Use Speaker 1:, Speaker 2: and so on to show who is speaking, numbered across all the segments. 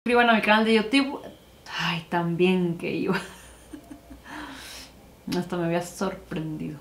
Speaker 1: suscriban a mi canal de YouTube. Ay, también que iba. Hasta me había sorprendido.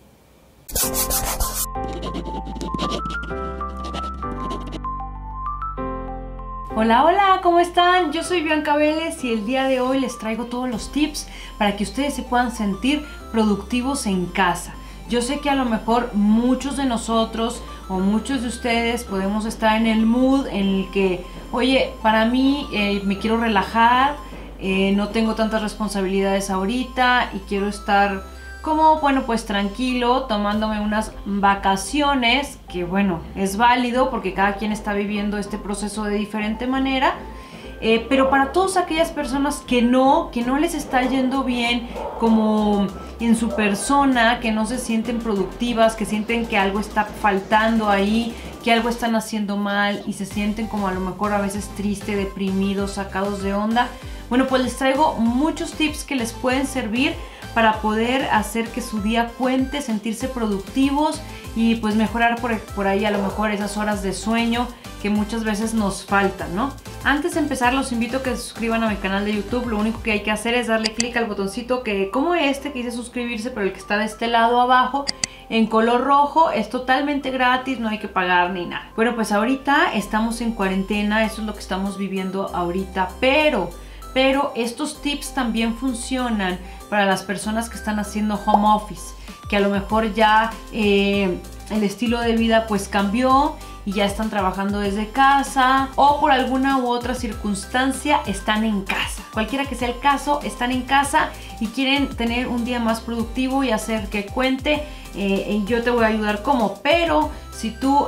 Speaker 1: Hola, hola, ¿cómo están? Yo soy Bianca Vélez y el día de hoy les traigo todos los tips para que ustedes se puedan sentir productivos en casa. Yo sé que a lo mejor muchos de nosotros o muchos de ustedes podemos estar en el mood en el que, oye, para mí me quiero relajar, no tengo tantas responsabilidades ahorita y quiero estar como, bueno, pues tranquilo, tomándome unas vacaciones, que bueno, es válido porque cada quien está viviendo este proceso de diferente manera. Pero para todas aquellas personas que no les está yendo bien como en su persona, que no se sienten productivas, que sienten que algo está faltando ahí, que algo están haciendo mal y se sienten como a lo mejor a veces tristes, deprimidos, sacados de onda, bueno, pues les traigo muchos tips que les pueden servir para poder hacer que su día cuente, sentirse productivos y pues mejorar por ahí a lo mejor esas horas de sueño que muchas veces nos faltan, ¿no? Antes de empezar, los invito a que se suscriban a mi canal de YouTube. Lo único que hay que hacer es darle clic al botoncito que, como este, que dice suscribirse, pero el que está de este lado abajo, en color rojo. Es totalmente gratis, no hay que pagar ni nada. Bueno, pues ahorita estamos en cuarentena, eso es lo que estamos viviendo ahorita, pero estos tips también funcionan para las personas que están haciendo home office, que a lo mejor ya el estilo de vida pues cambió y ya están trabajando desde casa o por alguna u otra circunstancia están en casa. Cualquiera que sea el caso, están en casa y quieren tener un día más productivo y hacer que cuente. Y yo te voy a ayudar como, pero si tú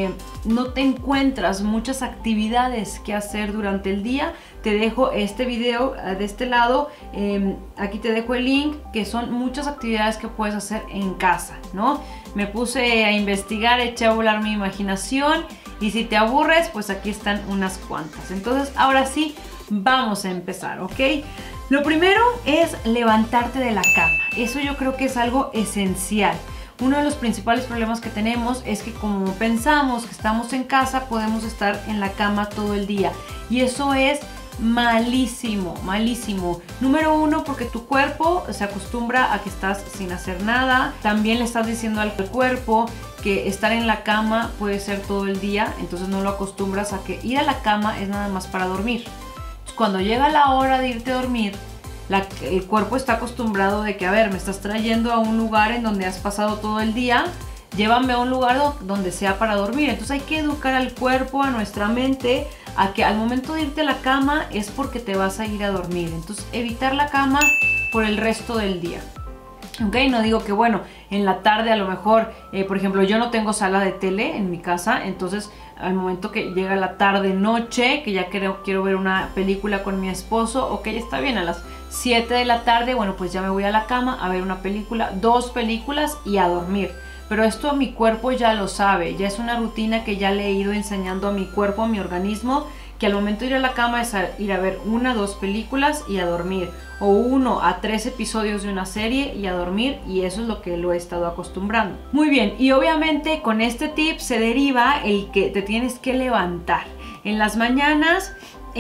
Speaker 1: no te encuentras muchas actividades que hacer durante el día, te dejo este video de este lado, aquí te dejo el link, que son muchas actividades que puedes hacer en casa, ¿no? Me puse a investigar, eché a volar mi imaginación y si te aburres, pues aquí están unas cuantas. Entonces, ahora sí, vamos a empezar, ¿ok? Lo primero es levantarte de la cama. Eso yo creo que es algo esencial. Uno de los principales problemas que tenemos es que como pensamos que estamos en casa, podemos estar en la cama todo el día. Y eso es malísimo, malísimo. Número uno, porque tu cuerpo se acostumbra a que estás sin hacer nada. También le estás diciendo al cuerpo que estar en la cama puede ser todo el día. Entonces no lo acostumbras a que ir a la cama es nada más para dormir. Entonces, cuando llega la hora de irte a dormir, el cuerpo está acostumbrado de que, a ver, me estás trayendo a un lugar en donde has pasado todo el día, llévame a un lugar donde sea para dormir. Entonces hay que educar al cuerpo, a nuestra mente, a que al momento de irte a la cama es porque te vas a ir a dormir. Entonces evitar la cama por el resto del día. Ok, no digo que bueno, en la tarde a lo mejor, por ejemplo, yo no tengo sala de tele en mi casa, entonces al momento que llega la tarde noche, que ya quiero ver una película con mi esposo, ok, está bien, a las 7 de la tarde, bueno, pues ya me voy a la cama a ver una película, 2 películas y a dormir. Pero esto mi cuerpo ya lo sabe, ya es una rutina que ya le he ido enseñando a mi cuerpo, a mi organismo, que al momento de ir a la cama es ir a ver 1 o 2 películas y a dormir, o 1 a 3 episodios de una serie y a dormir, y eso es lo que lo he estado acostumbrando. Muy bien, y obviamente con este tip se deriva el que te tienes que levantar en las mañanas,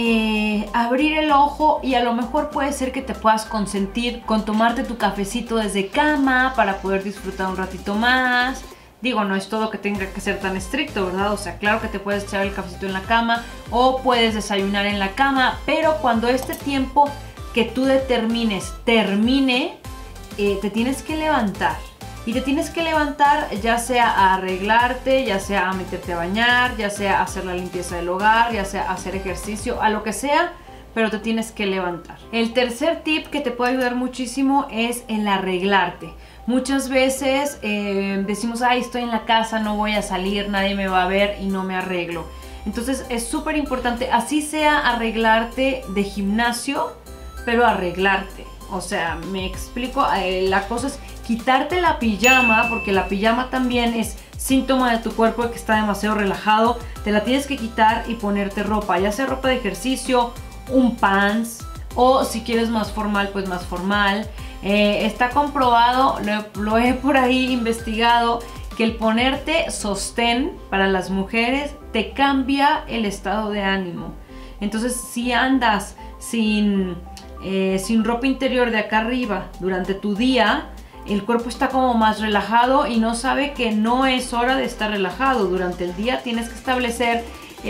Speaker 1: abrir el ojo, y a lo mejor puede ser que te puedas consentir con tomarte tu cafecito desde cama para poder disfrutar un ratito más. Digo, no es todo que tenga que ser tan estricto, ¿verdad? O sea, claro que te puedes echar el cafecito en la cama o puedes desayunar en la cama, pero cuando este tiempo que tú determines termine, te tienes que levantar. Y te tienes que levantar ya sea a arreglarte, ya sea a meterte a bañar, ya sea a hacer la limpieza del hogar, ya sea a hacer ejercicio, a lo que sea, pero te tienes que levantar. El tercer tip que te puede ayudar muchísimo es el arreglarte. Muchas veces decimos, ay, estoy en la casa, no voy a salir, nadie me va a ver y no me arreglo. Entonces es súper importante, así sea arreglarte de gimnasio, pero arreglarte. O sea, me explico, la cosa es quitarte la pijama, porque la pijama también es síntoma de tu cuerpo que está demasiado relajado. Te la tienes que quitar y ponerte ropa, ya sea ropa de ejercicio, un pants, o si quieres más formal, pues más formal. Está comprobado, lo he por ahí investigado, que el ponerte sostén para las mujeres te cambia el estado de ánimo. Entonces si andas sin ropa interior de acá arriba durante tu día, el cuerpo está como más relajado y no sabe que no es hora de estar relajado. Durante el día tienes que establecer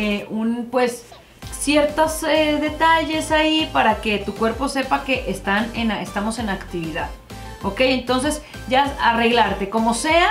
Speaker 1: ciertos detalles ahí para que tu cuerpo sepa que estamos en actividad. Ok, entonces ya arreglarte como sea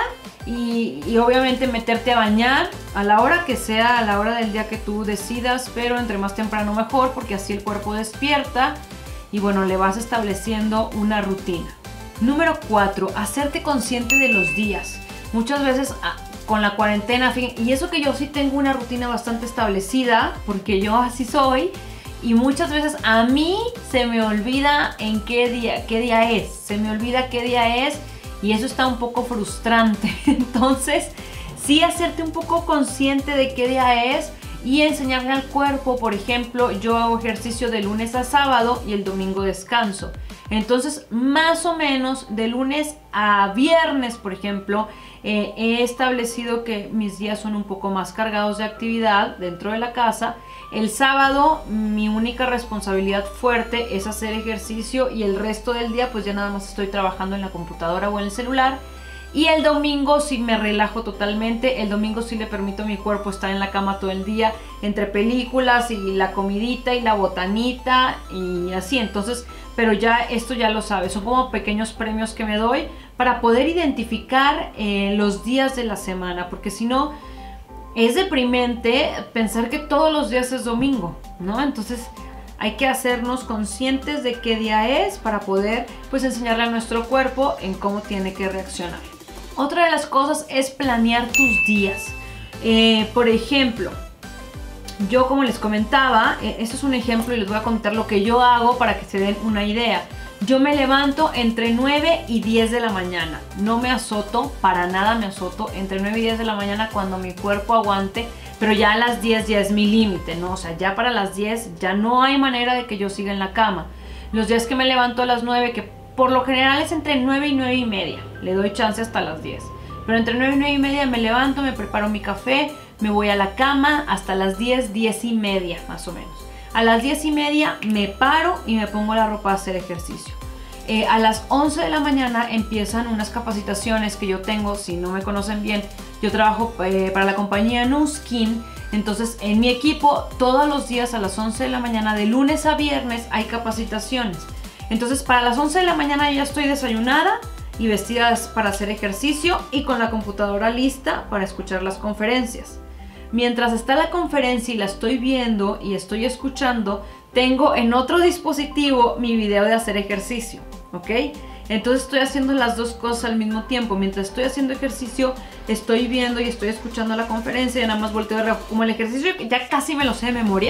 Speaker 1: y obviamente meterte a bañar a la hora que sea, a la hora del día que tú decidas, pero entre más temprano mejor, porque así el cuerpo despierta y bueno, le vas estableciendo una rutina. Número 4, hacerte consciente de los días. Muchas veces con la cuarentena, y eso que yo sí tengo una rutina bastante establecida, porque yo así soy, y muchas veces a mí se me olvida en qué día es, se me olvida qué día es, y eso está un poco frustrante. Entonces, sí hacerte un poco consciente de qué día es y enseñarle al cuerpo. Por ejemplo, yo hago ejercicio de lunes a sábado y el domingo descanso. Entonces, más o menos de lunes a viernes, por ejemplo, he establecido que mis días son un poco más cargados de actividad dentro de la casa. El sábado, mi única responsabilidad fuerte es hacer ejercicio y el resto del día pues ya nada más estoy trabajando en la computadora o en el celular. Y el domingo sí me relajo totalmente. El domingo sí le permito a mi cuerpo estar en la cama todo el día, entre películas y la comidita y la botanita y así. Entonces, pero ya esto ya lo sabes, son como pequeños premios que me doy para poder identificar los días de la semana, porque si no es deprimente pensar que todos los días es domingo, ¿no? Entonces hay que hacernos conscientes de qué día es para poder pues enseñarle a nuestro cuerpo en cómo tiene que reaccionar. Otra de las cosas es planear tus días. Por ejemplo, yo como les comentaba, esto es un ejemplo y les voy a contar lo que yo hago para que se den una idea. Yo me levanto entre 9 y 10 de la mañana. No me azoto, para nada me azoto. Entre 9 y 10 de la mañana cuando mi cuerpo aguante. Pero ya a las 10 ya es mi límite, ¿no? O sea, ya para las 10 ya no hay manera de que yo siga en la cama. Los días que me levanto a las 9, que por lo general es entre 9 y 9 y media. Le doy chance hasta las 10. Pero entre 9 y 9 y media me levanto, me preparo mi café, me voy a la cama hasta las 10, 10 y media más o menos. A las 10 y media me paro y me pongo la ropa a hacer ejercicio. A las 11 de la mañana empiezan unas capacitaciones que yo tengo. Si no me conocen bien, yo trabajo para la compañía Nu Skin. Entonces en mi equipo todos los días a las 11 de la mañana, de lunes a viernes, hay capacitaciones. Entonces para las 11 de la mañana ya estoy desayunada y vestida para hacer ejercicio y con la computadora lista para escuchar las conferencias. Mientras está la conferencia y la estoy viendo y estoy escuchando, tengo en otro dispositivo mi video de hacer ejercicio, ¿ok? Entonces estoy haciendo las dos cosas al mismo tiempo. Mientras estoy haciendo ejercicio, estoy viendo y estoy escuchando la conferencia y nada más volteo de reojo. Como el ejercicio ya casi me lo sé de memoria,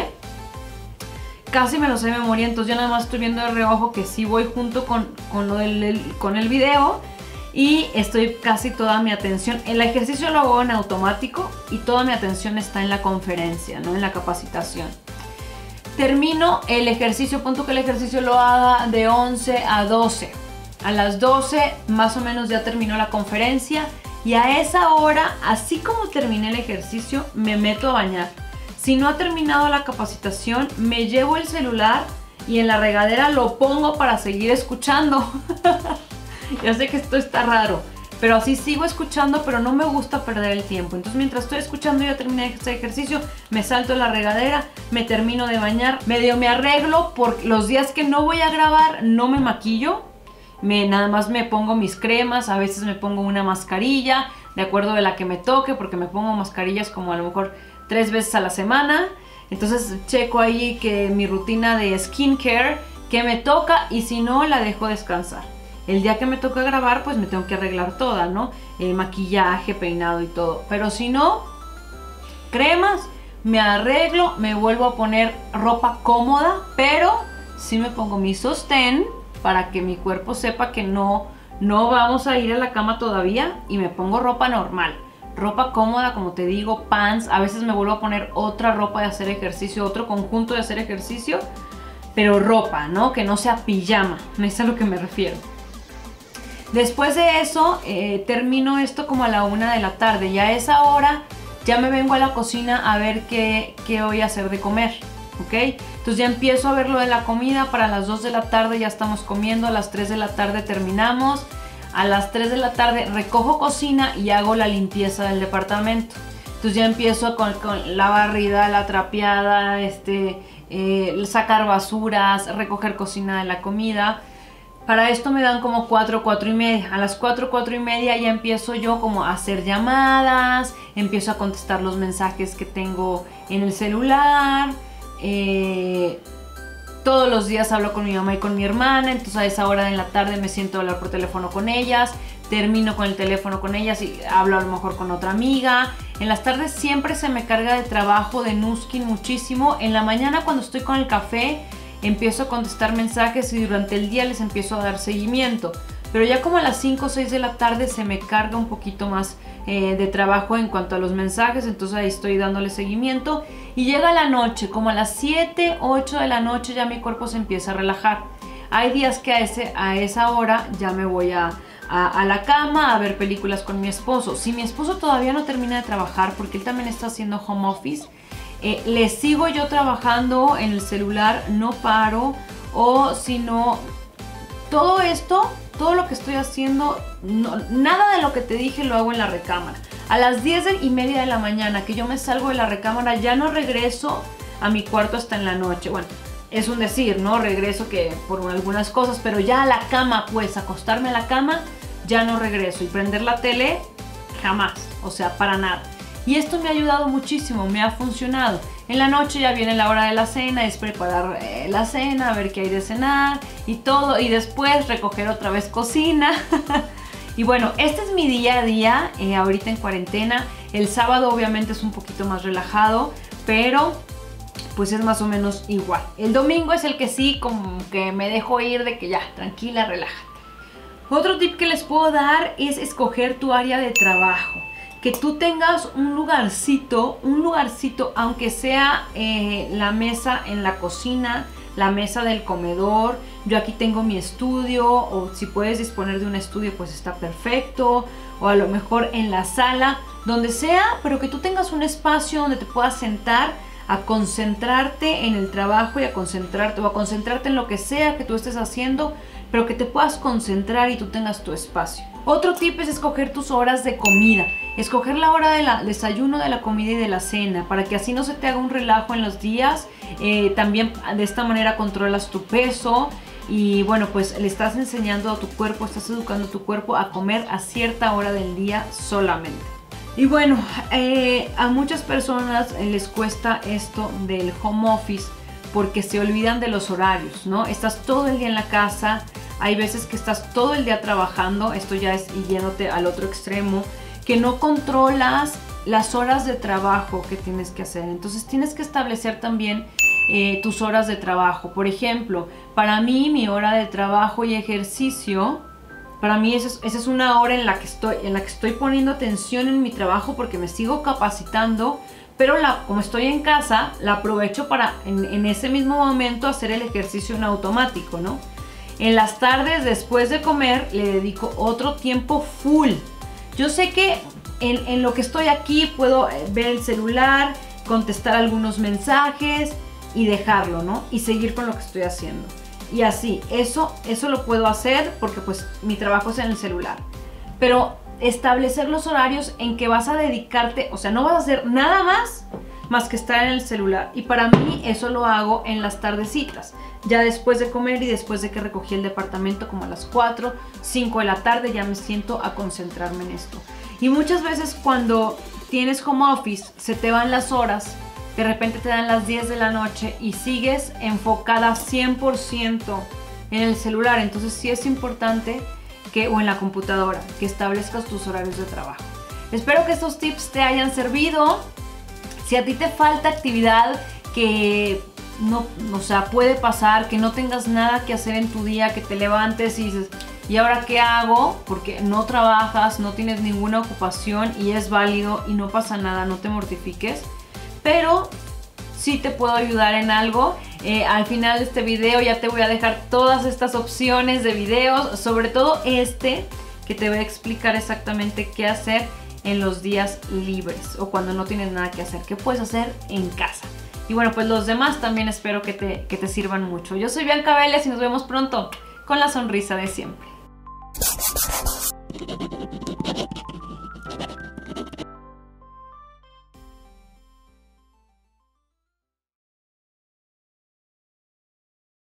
Speaker 1: entonces ya nada más estoy viendo de reojo que sí voy junto con el video. Y estoy casi toda mi atención, el ejercicio lo hago en automático y toda mi atención está en la conferencia, ¿no? En la capacitación. Termino el ejercicio, punto que el ejercicio lo haga de 11 a 12. A las 12 más o menos ya terminó la conferencia y a esa hora, así como terminé el ejercicio, me meto a bañar. Si no ha terminado la capacitación, me llevo el celular y en la regadera lo pongo para seguir escuchando. Ya sé que esto está raro, pero así sigo escuchando, pero no me gusta perder el tiempo. Entonces mientras estoy escuchando, ya terminé este ejercicio, me salto la regadera, me termino de bañar, medio me arreglo, porque los días que no voy a grabar no me maquillo, nada más me pongo mis cremas, a veces me pongo una mascarilla, de acuerdo de la que me toque, porque me pongo mascarillas como a lo mejor 3 veces a la semana. Entonces checo ahí que mi rutina de skincare, que me toca, y si no, la dejo descansar. El día que me toca grabar, pues me tengo que arreglar toda, ¿no? Maquillaje, peinado y todo. Pero si no, cremas, me arreglo, me vuelvo a poner ropa cómoda, pero sí me pongo mi sostén para que mi cuerpo sepa que no vamos a ir a la cama todavía, y me pongo ropa normal. Ropa cómoda, como te digo, pants. A veces me vuelvo a poner otra ropa de hacer ejercicio, otro conjunto de hacer ejercicio, pero ropa, ¿no? Que no sea pijama, es a lo que me refiero. Después de eso, termino esto como a la 1 de la tarde. Y a esa hora ya me vengo a la cocina a ver qué voy a hacer de comer. ¿ok? Entonces ya empiezo a ver lo de la comida. Para las 2 de la tarde ya estamos comiendo, a las 3 de la tarde terminamos. A las 3 de la tarde recojo cocina y hago la limpieza del departamento. Entonces ya empiezo con la barrida, la trapeada, sacar basuras, recoger cocina de la comida. Para esto me dan como 4, 4 y media. A las 4, 4 y media ya empiezo yo como a hacer llamadas, empiezo a contestar los mensajes que tengo en el celular. Todos los días hablo con mi mamá y con mi hermana, entonces a esa hora de la tarde me siento a hablar por teléfono con ellas, termino con el teléfono con ellas y hablo a lo mejor con otra amiga. En las tardes siempre se me carga de trabajo, de Nuskin muchísimo. En la mañana cuando estoy con el café empiezo a contestar mensajes y durante el día les empiezo a dar seguimiento. Pero ya como a las 5 o 6 de la tarde se me carga un poquito más de trabajo en cuanto a los mensajes, entonces ahí estoy dándole seguimiento. Y llega la noche, como a las 7, 8 de la noche ya mi cuerpo se empieza a relajar. Hay días que a esa hora ya me voy a la cama a ver películas con mi esposo. Si mi esposo todavía no termina de trabajar, porque él también está haciendo home office, le sigo yo trabajando en el celular, no paro. O si no, todo esto, todo lo que estoy haciendo, nada de lo que te dije lo hago en la recámara. A las 10:30 de la mañana que yo me salgo de la recámara ya no regreso a mi cuarto hasta en la noche. Bueno, es un decir, ¿no? Regreso que por algunas cosas, pero ya a la cama, pues acostarme a la cama, ya no regreso. Y prender la tele, jamás, o sea, para nada. Y esto me ha ayudado muchísimo, me ha funcionado. En la noche ya viene la hora de la cena, es preparar la cena, ver qué hay de cenar y todo. Y después recoger otra vez cocina. Y bueno, este es mi día a día ahorita en cuarentena. El sábado obviamente es un poquito más relajado, pero pues es más o menos igual. El domingo es el que sí, como que me dejo ir de que ya, tranquila, relájate. Otro tip que les puedo dar es escoger tu área de trabajo. Que tú tengas un lugarcito, aunque sea la mesa en la cocina, la mesa del comedor. Yo aquí tengo mi estudio, o si puedes disponer de un estudio pues está perfecto, o a lo mejor en la sala, donde sea, pero que tú tengas un espacio donde te puedas sentar a concentrarte en el trabajo y a concentrarte en lo que sea que tú estés haciendo, pero que te puedas concentrar y tú tengas tu espacio. Otro tip es escoger tus horas de comida, escoger la hora del desayuno, de la comida y de la cena, para que así no se te haga un relajo en los días. También de esta manera controlas tu peso y bueno, pues le estás enseñando a tu cuerpo, estás educando a tu cuerpo a comer a cierta hora del día solamente. Y bueno, a muchas personas les cuesta esto del home office porque se olvidan de los horarios, ¿no? Estás todo el día en la casa, hay veces que estás todo el día trabajando, esto ya es yéndote al otro extremo, que no controlas las horas de trabajo que tienes que hacer. Entonces tienes que establecer también tus horas de trabajo. Por ejemplo, para mí mi hora de trabajo y ejercicio, para mí esa es una hora en la que estoy poniendo atención en mi trabajo porque me sigo capacitando, pero como estoy en casa, la aprovecho para en ese mismo momento hacer el ejercicio en automático, ¿no? En las tardes, después de comer, le dedico otro tiempo full. Yo sé que en lo que estoy aquí puedo ver el celular, contestar algunos mensajes y dejarlo, ¿no? Y seguir con lo que estoy haciendo. Y así, eso lo puedo hacer porque pues mi trabajo es en el celular. Pero establecer los horarios en que vas a dedicarte, o sea, no vas a hacer nada más que estar en el celular. Y para mí eso lo hago en las tardecitas, ya después de comer y después de que recogí el departamento, como a las 4, 5 de la tarde, ya me siento a concentrarme en esto. Y muchas veces cuando tienes home office se te van las horas, de repente te dan las 10 de la noche y sigues enfocada 100% en el celular. Entonces sí es importante o en la computadora, que establezcas tus horarios de trabajo. Espero que estos tips te hayan servido. Si a ti te falta actividad que no, o sea, puede pasar, que no tengas nada que hacer en tu día, que te levantes y dices, ¿y ahora qué hago? Porque no trabajas, no tienes ninguna ocupación y es válido y no pasa nada, no te mortifiques. Pero sí te puedo ayudar en algo. Al final de este video ya te voy a dejar todas estas opciones de videos, sobre todo que te voy a explicar exactamente qué hacer en los días libres o cuando no tienes nada que hacer, qué puedes hacer en casa. Y bueno, pues los demás también espero que te sirvan mucho. Yo soy Bianca Vélez y nos vemos pronto con la sonrisa de siempre.